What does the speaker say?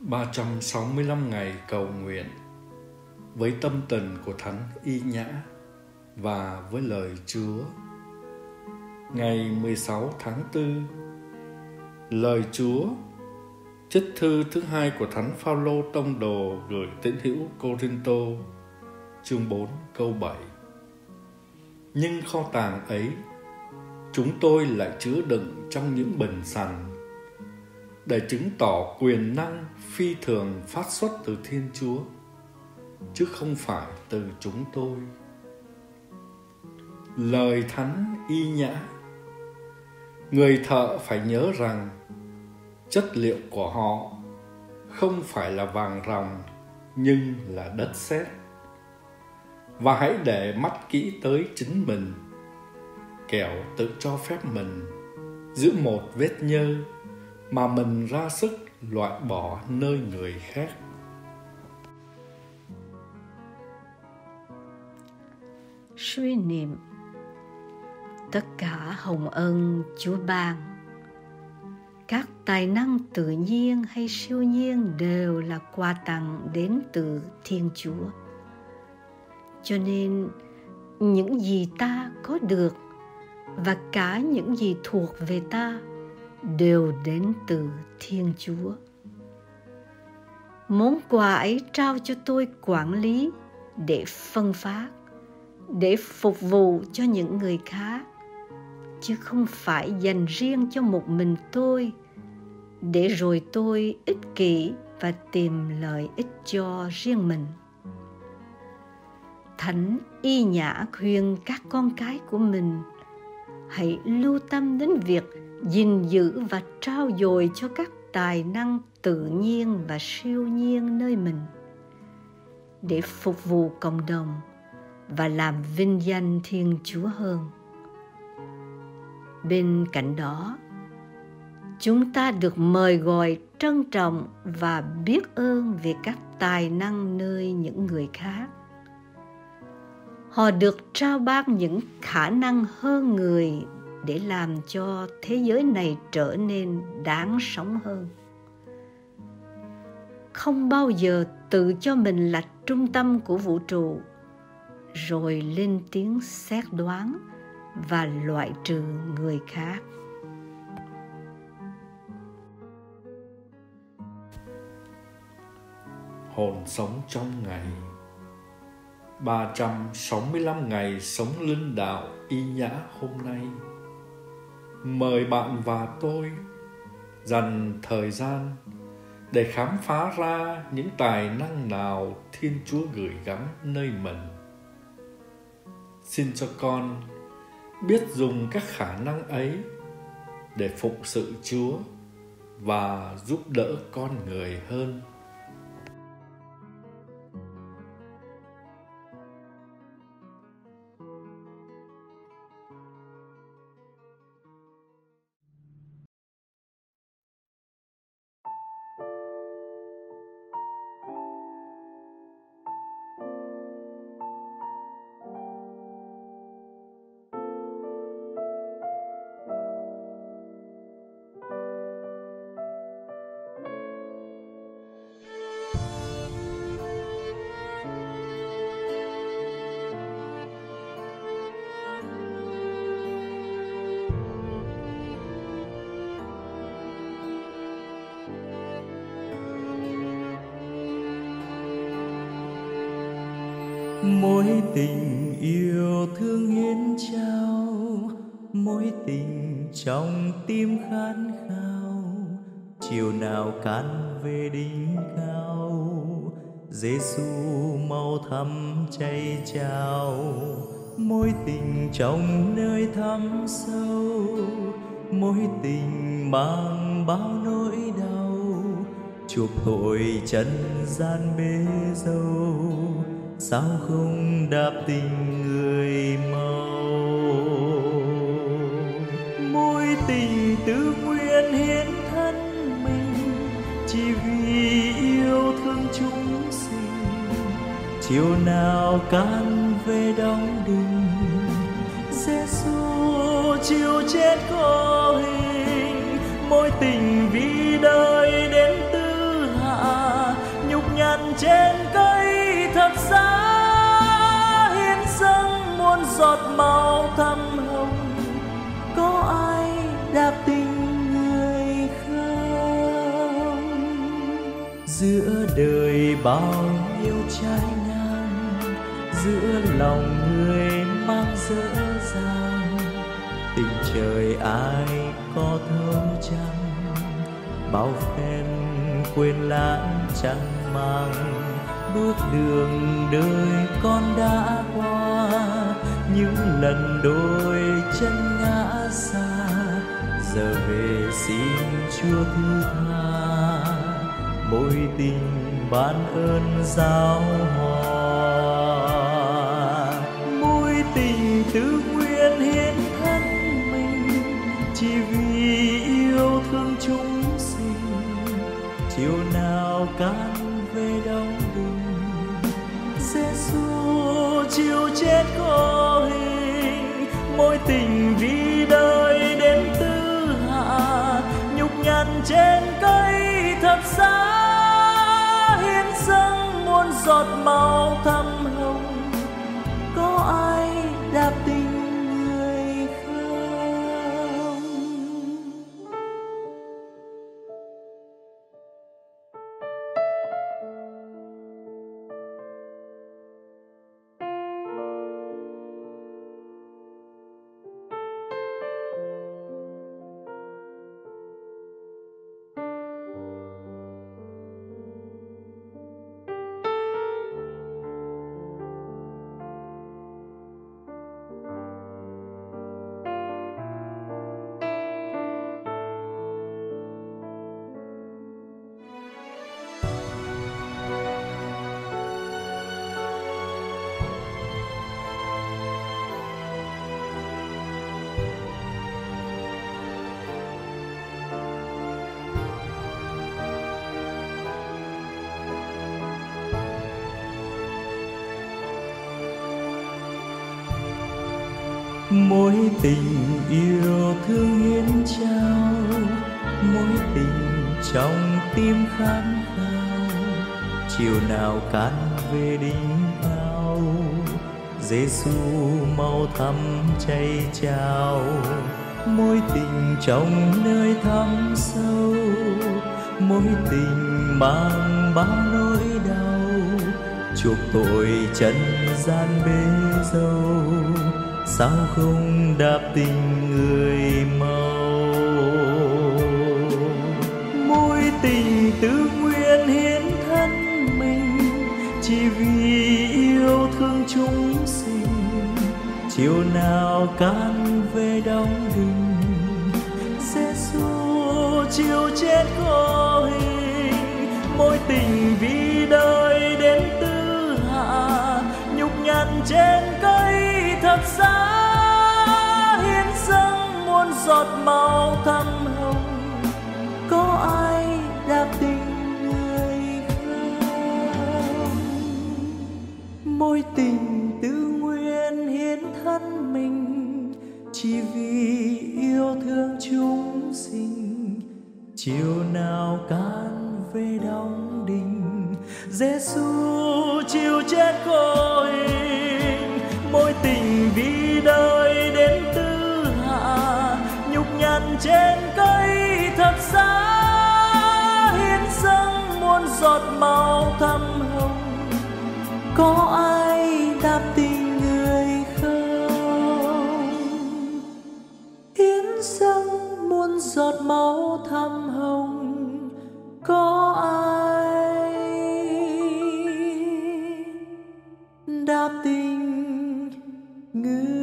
365 ngày cầu nguyện với tâm tình của Thánh Y Nhã và với lời Chúa. Ngày 16 tháng 4, lời Chúa trích thư thứ hai của Thánh Phaolô tông đồ gửi tín hữu Cô-rinh-tô, chương 4 câu 7. Nhưng kho tàng ấy chúng tôi lại chứa đựng trong những bình sành để chứng tỏ quyền năng phi thường phát xuất từ Thiên Chúa, chứ không phải từ chúng tôi. Lời Thánh Y Nhã. Người thợ phải nhớ rằng chất liệu của họ không phải là vàng ròng, nhưng là đất sét. Và hãy để mắt kỹ tới chính mình, kẻo tự cho phép mình giữ một vết nhơ mà mình ra sức loại bỏ nơi người khác. Suy niệm. Tất cả hồng ân Chúa ban, các tài năng tự nhiên hay siêu nhiên đều là quà tặng đến từ Thiên Chúa. Cho nên những gì ta có được và cả những gì thuộc về ta đều đến từ Thiên Chúa. Món quà ấy trao cho tôi quản lý để phân phát, để phục vụ cho những người khác, chứ không phải dành riêng cho một mình tôi, để rồi tôi ích kỷ và tìm lợi ích cho riêng mình. Thánh Y Nhã khuyên các con cái của mình hãy lưu tâm đến việc gìn giữ và trao dồi cho các tài năng tự nhiên và siêu nhiên nơi mình, để phục vụ cộng đồng và làm vinh danh Thiên Chúa hơn. Bên cạnh đó, chúng ta được mời gọi trân trọng và biết ơn về các tài năng nơi những người khác. Họ được trao ban những khả năng hơn người để làm cho thế giới này trở nên đáng sống hơn. Không bao giờ tự cho mình là trung tâm của vũ trụ, rồi lên tiếng xét đoán và loại trừ người khác. Hồn sống trong ngày. 365 ngày sống linh đạo Y Nhã hôm nay. Mời bạn và tôi dành thời gian để khám phá ra những tài năng nào Thiên Chúa gửi gắm nơi mình. Xin cho con biết dùng các khả năng ấy để phụng sự Chúa và giúp đỡ con người hơn. Mối tình yêu thương hiến trao, mối tình trong tim khát khao, chiều nào can về đỉnh cao, Giêsu mau thắm cháy trao. Mối tình trong nơi thẳm sâu, mối tình mang bao nỗi đau, chuộc tội trần gian bế dâu, sao không đáp tình người mau. Mối tình tự nguyện hiến thân mình, chỉ vì yêu thương chúng sinh, chiều nào can về đóng đinh, Giêsu chịu chết có hình. Mối tình vì đời đến tư hạ, giọt máu thắm hồng, có ai đạp tình người không? Giữa đời bao nhiêu trái ngang, giữa lòng người mang dở dang, tình trời ai có thấu chăng? Bao phen quên lãng chẳng mang, bước đường đời con đã qua, những lần đôi chân ngã xa, giờ về xin Chúa thứ tha, mối tình ban ơn giao hòa. Mối tình tự nguyện hiến thân mình, chỉ vì yêu thương chúng sinh, chiều nào can về đóng đinh. Giê-xu chịu chết có hình, mối tình vì đời đến tư hạ, nhục nhằn trên cây thập giá, hiến dâng muôn giọt máu thắm hồng, có ai đạp tình người không? Mối tình yêu thương hiến trao, mối tình trong tim khát khao, chiều nào can về đỉnh cao, Giê-xu mau thắm cháy trao. Mối tình trong nơi thẳm sâu, mối tình mang bao nỗi đau, chuộc tội trần gian bế dâu, sao không đạp tình người mau? Mối tình tự nguyện hiến thân mình, chỉ vì yêu thương chúng sinh, chiều nào can về đóng đinh. Giê-xu chịu chết có hình, mối tình vì đời đến tư hạ, nhục nhằn trên cây thập giá, hiến dâng muôn giọt máu thắm hồng, có ai đạp tình người không? Mối tình tự nguyện hiến thân mình, chỉ vì yêu thương chúng sinh, chiều nào can về đóng đinh. Giê-xu chịu chết có hình, mối tình vì đời đến tư hạ, nhục nhằn trên cây thập giá, hiến dâng muôn giọt máu thắm hồng, có ai đạp tình người không? Hiến dâng muôn giọt máu thắm hồng, có ai đạp tình người